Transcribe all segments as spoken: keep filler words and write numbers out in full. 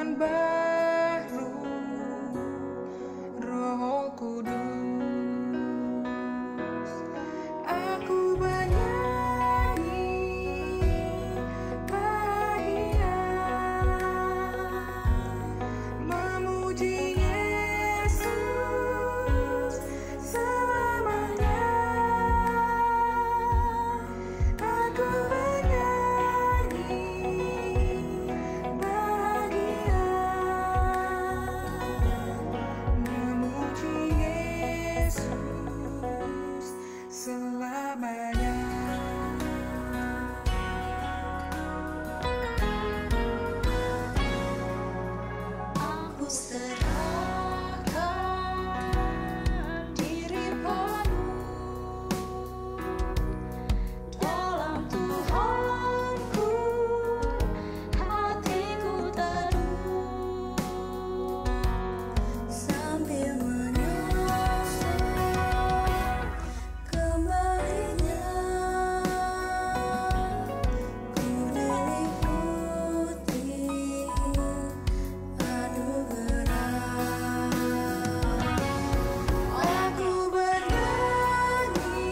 zaman baru, Roh Kudus. Aku bernyanyi bahagia, memuji Yesus selamanya. Aku bernyanyi bahagia, memuji Yesus selamanya. Aku serahkan diri padamu, dalam Tuhanku hatiku teduh, sambil menyongsong kembalinya. Ku diliputi anugerah. Aku bernyanyi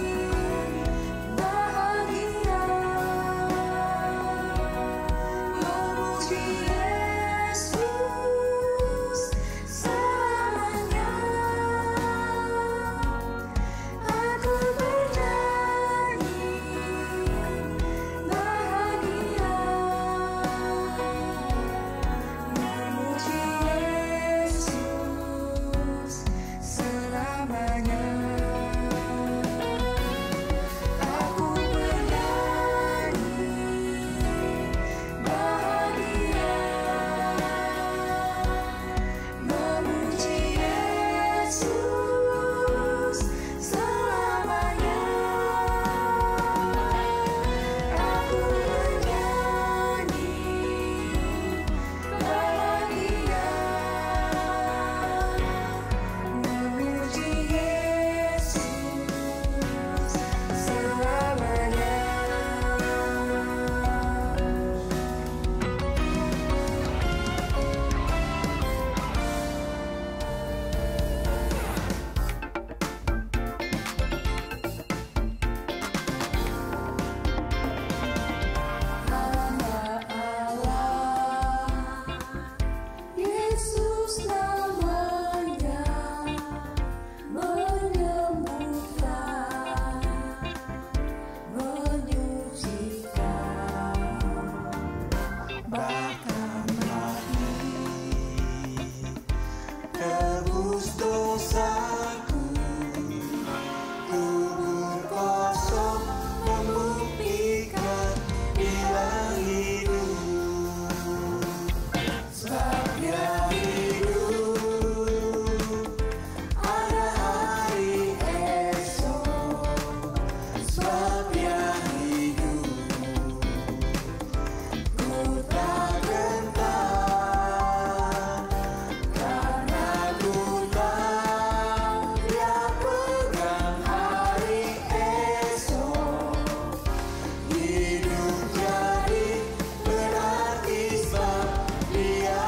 bahagia, memuji Yesus selamanya. Aku bernyanyi bahagia, memuji Yesus selamanya. Aku bernyanyi bahagia, memuji Yesus selamanya. Aku bernyanyi bahagia, memuji Yesus selamanya. Hamba Allah, Yesus namanya, menyembuhkan, menyucikan, Bahkan mati tebus dosaku, kubur kosong membuktikan Dia hidup. Sebab Dia hidup, ada hari esok. Sebab Dia hidup, ku tak gentar, karena ku tahu Dia pegang hari esok. Hidup jadi berarti sebab Dia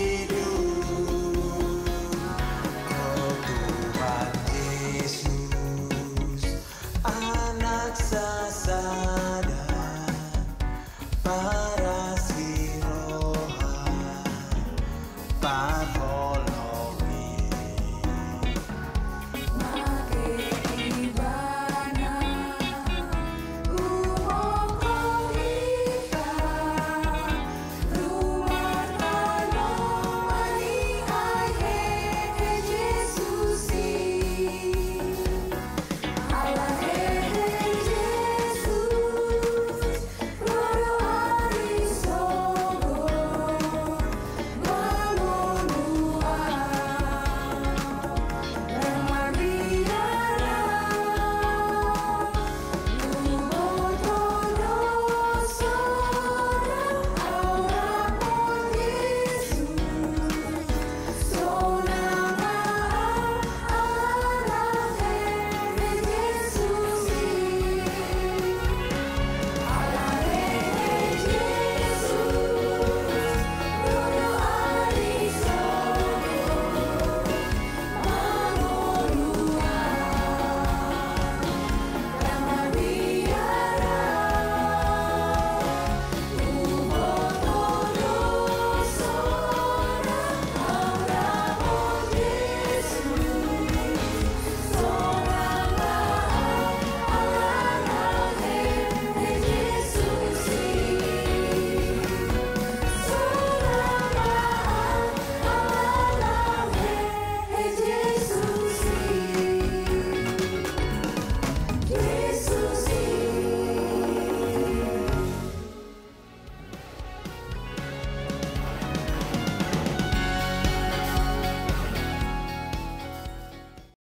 hidup. Oh Tuhan Yesus, anak sasada.